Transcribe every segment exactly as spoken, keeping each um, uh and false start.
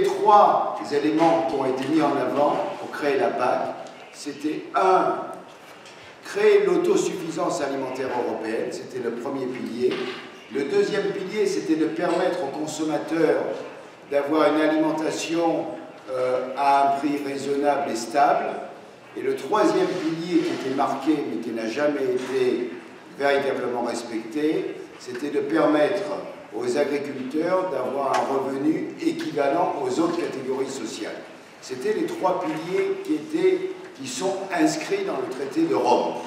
trois éléments qui ont été mis en avant pour créer la P A C, c'était un, créer l'autosuffisance alimentaire européenne, c'était le premier pilier. Le deuxième pilier, c'était de permettre aux consommateurs d'avoir une alimentation euh, à un prix raisonnable et stable. Et le troisième pilier qui était marqué, mais qui n'a jamais été véritablement respecté, c'était de permettre aux agriculteurs d'avoir un revenu équivalent aux autres catégories sociales. C'était les trois piliers qui, étaient, qui sont inscrits dans le traité de Rome.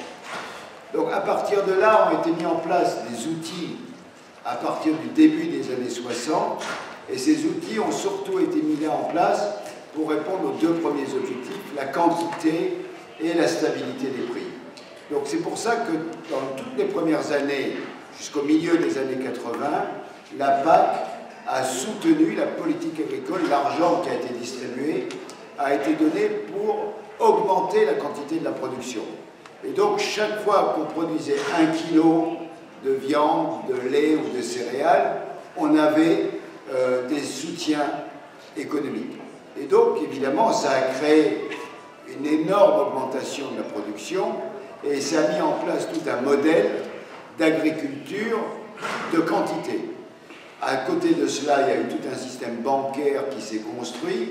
Donc à partir de là, ont été mis en place des outils à partir du début des années soixante, et ces outils ont surtout été mis en place pour répondre aux deux premiers objectifs, la quantité et la stabilité des prix. Donc c'est pour ça que dans toutes les premières années, jusqu'au milieu des années quatre-vingt, la P A C a soutenu la politique agricole. L'argent qui a été distribué a été donné pour augmenter la quantité de la production. Et donc chaque fois qu'on produisait un kilo de viande, de lait ou de céréales, on avait euh, des soutiens économiques. Et donc évidemment ça a créé une énorme augmentation de la production et ça a mis en place tout un modèle d'agriculture de quantité. À côté de cela, il y a eu tout un système bancaire qui s'est construit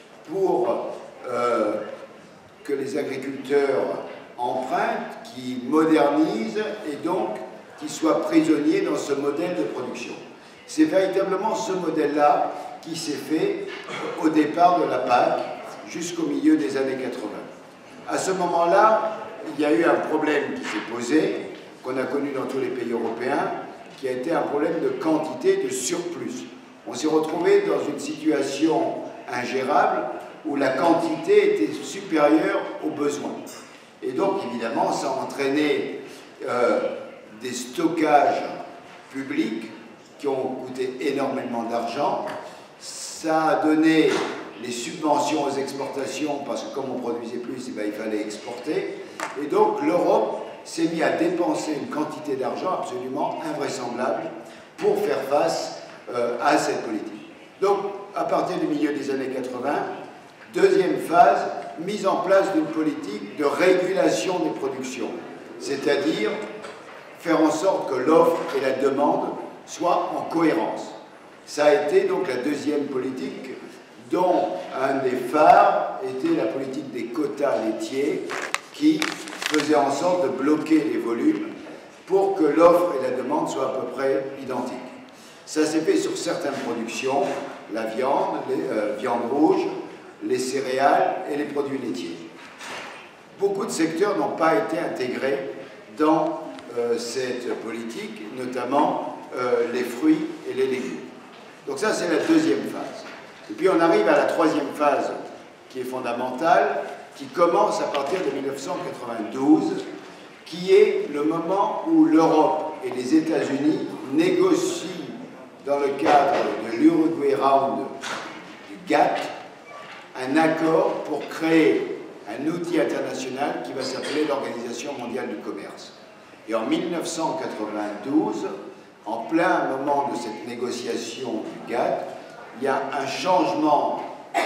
pour euh, que les agriculteurs empruntent, qui modernisent et donc qui soient prisonniers dans ce modèle de production. C'est véritablement ce modèle-là qui s'est fait au départ de la P A C jusqu'au milieu des années quatre-vingt. À ce moment-là, il y a eu un problème qui s'est posé, qu'on a connu dans tous les pays européens, qui a été un problème de quantité, de surplus. On s'est retrouvé dans une situation ingérable où la quantité était supérieure aux besoins. Et donc, évidemment, ça a entraîné euh, des stockages publics qui ont coûté énormément d'argent. Ça a donné les subventions aux exportations, parce que comme on produisait plus, eh bien, il fallait exporter. Et donc, l'Europe s'est mise à dépenser une quantité d'argent absolument invraisemblable pour faire face euh, à cette politique. Donc, à partir du milieu des années quatre-vingt, deuxième phase, mise en place d'une politique de régulation des productions, c'est-à-dire faire en sorte que l'offre et la demande soient en cohérence. Ça a été donc la deuxième politique, dont un des phares était la politique des quotas laitiers, qui faisait en sorte de bloquer les volumes pour que l'offre et la demande soient à peu près identiques. Ça s'est fait sur certaines productions, la viande, les euh, viandes rouges, les céréales et les produits laitiers. Beaucoup de secteurs n'ont pas été intégrés dans euh, cette politique, notamment euh, les fruits et les légumes. Donc ça, c'est la deuxième phase. Et puis on arrive à la troisième phase, qui est fondamentale, qui commence à partir de mille neuf cent quatre-vingt-douze, qui est le moment où l'Europe et les États-Unis négocient dans le cadre de l'Uruguay Round du G A T T un accord pour créer un outil international qui va s'appeler l'Organisation mondiale du commerce. Et en mille neuf cent quatre-vingt-douze, en plein moment de cette négociation du G A T T, il y a un changement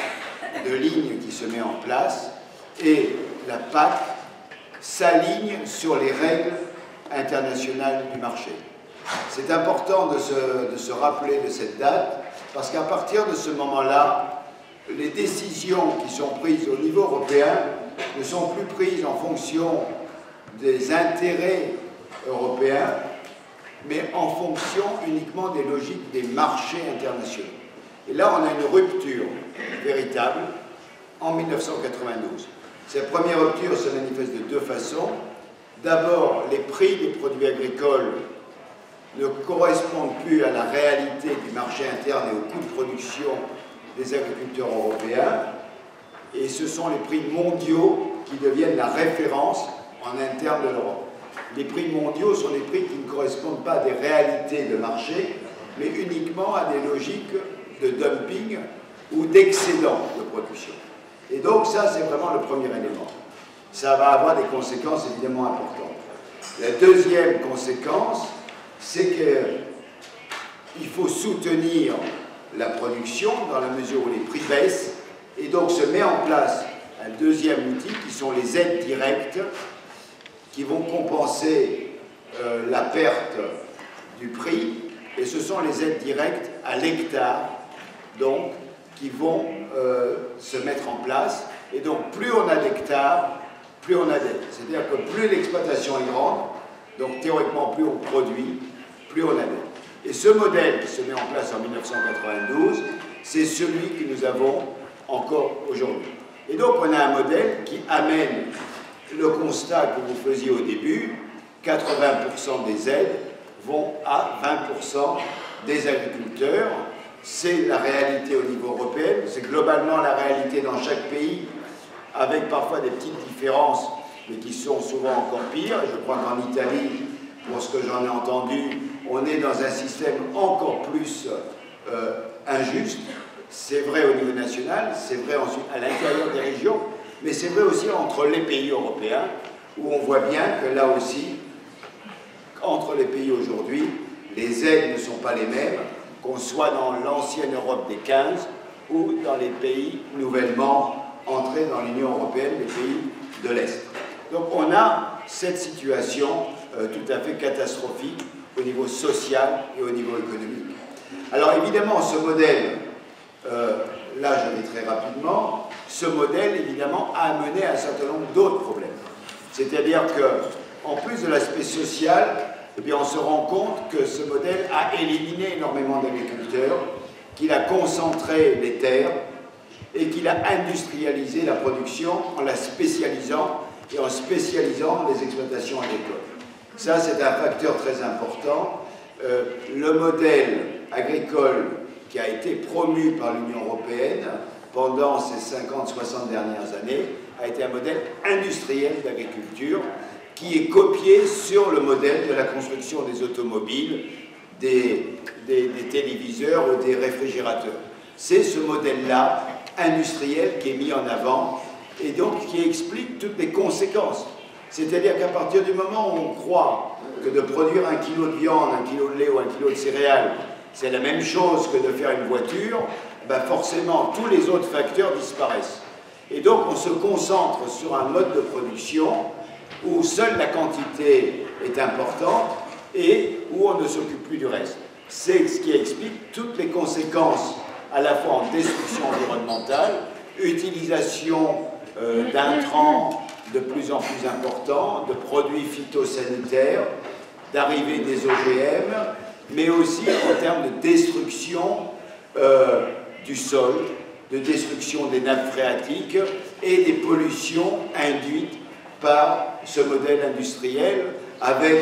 de ligne qui se met en place et la P A C s'aligne sur les règles internationales du marché. C'est important de se, de se rappeler de cette date parce qu'à partir de ce moment-là, les décisions qui sont prises au niveau européen ne sont plus prises en fonction des intérêts européens, mais en fonction uniquement des logiques des marchés internationaux. Et là, on a une rupture véritable en mille neuf cent quatre-vingt-douze. Cette première rupture se manifeste de deux façons. D'abord, les prix des produits agricoles ne correspondent plus à la réalité du marché interne et au coût de production des agriculteurs européens. Et ce sont les prix mondiaux qui deviennent la référence en interne de l'Europe. Les prix mondiaux sont des prix qui ne correspondent pas à des réalités de marché, mais uniquement à des logiques de dumping ou d'excédent de production. Et donc ça, c'est vraiment le premier élément. Ça va avoir des conséquences évidemment importantes. La deuxième conséquence, c'est qu'il faut soutenir la production dans la mesure où les prix baissent, et donc se met en place un deuxième outil qui sont les aides directes qui vont compenser euh, la perte du prix, et ce sont les aides directes à l'hectare donc qui vont euh, se mettre en place, et donc plus on a d'hectares, plus on a d'aides. C'est-à-dire que plus l'exploitation est grande, donc théoriquement plus on produit, plus on a d'aides. Et ce modèle qui se met en place en mille neuf cent quatre-vingt-douze, c'est celui que nous avons encore aujourd'hui. Et donc on a un modèle qui amène le constat que vous faisiez au début, quatre-vingts pour cent des aides vont à vingt pour cent des agriculteurs. C'est la réalité au niveau européen, c'est globalement la réalité dans chaque pays, avec parfois des petites différences, mais qui sont souvent encore pires. Je crois qu'en Italie, pour ce que j'en ai entendu, on est dans un système encore plus euh, injuste. C'est vrai au niveau national, c'est vrai ensuite à l'intérieur des régions, mais c'est vrai aussi entre les pays européens, où on voit bien que là aussi, entre les pays aujourd'hui, les aides ne sont pas les mêmes, qu'on soit dans l'ancienne Europe des quinze ou dans les pays nouvellement entrés dans l'Union européenne, les pays de l'Est. Donc on a cette situation euh, tout à fait catastrophique au niveau social et au niveau économique. Alors évidemment, ce modèle, euh, là je vais très rapidement, ce modèle évidemment a amené un certain nombre d'autres problèmes. C'est-à-dire qu'en plus de l'aspect social, eh bien, on se rend compte que ce modèle a éliminé énormément d'agriculteurs, qu'il a concentré les terres et qu'il a industrialisé la production en la spécialisant et en spécialisant les exploitations agricoles. Ça, c'est un facteur très important. Euh, le modèle agricole qui a été promu par l'Union européenne pendant ces cinquante soixante dernières années a été un modèle industriel d'agriculture qui est copié sur le modèle de la construction des automobiles, des, des, des téléviseurs ou des réfrigérateurs. C'est ce modèle-là, industriel, qui est mis en avant et donc qui explique toutes les conséquences. C'est-à-dire qu'à partir du moment où on croit que de produire un kilo de viande, un kilo de lait ou un kilo de céréales, c'est la même chose que de faire une voiture, ben forcément tous les autres facteurs disparaissent. Et donc on se concentre sur un mode de production où seule la quantité est importante et où on ne s'occupe plus du reste. C'est ce qui explique toutes les conséquences à la fois en destruction environnementale, utilisation euh, d'intrants de plus en plus importants, de produits phytosanitaires, d'arrivée des O G M, mais aussi en termes de destruction euh, du sol, de destruction des nappes phréatiques et des pollutions induites par ce modèle industriel, avec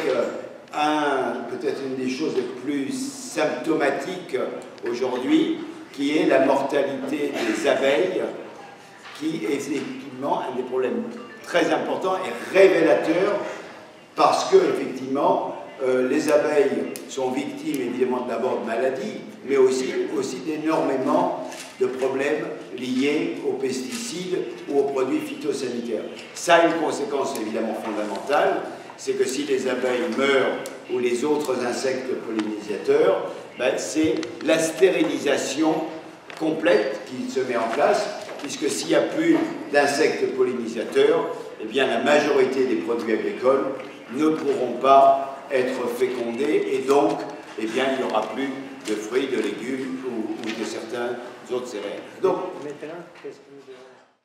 un, peut-être une des choses les plus symptomatiques aujourd'hui, qui est la mortalité des abeilles, qui est effectivement un des problèmes très importants et révélateurs, parce que effectivement euh, les abeilles sont victimes évidemment d'abord de maladies, mais aussi, aussi d'énormément de problèmes liés aux pesticides ou aux produits phytosanitaires. Ça a une conséquence évidemment fondamentale, c'est que si les abeilles meurent ou les autres insectes pollinisateurs, ben, c'est la stérilisation complète qui se met en place, puisque s'il n'y a plus d'insectes pollinisateurs, eh bien la majorité des produits agricoles ne pourront pas être fécondés et donc eh bien, il n'y aura plus de fruits, de légumes ou, ou de certains autres céréales. Donc, maintenant, qu'est-ce que nous devons